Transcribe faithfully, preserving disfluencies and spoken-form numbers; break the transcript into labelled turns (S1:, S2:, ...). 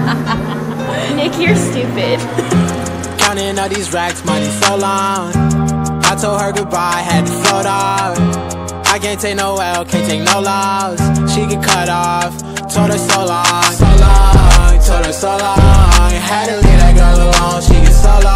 S1: Nick, you're stupid.
S2: Counting all these racks, money so long. I told her goodbye, had to float off. I can't take no L, can't take no loss. She get cut off, told her so long, so long, told her so long. Had to leave that girl alone, she get so long.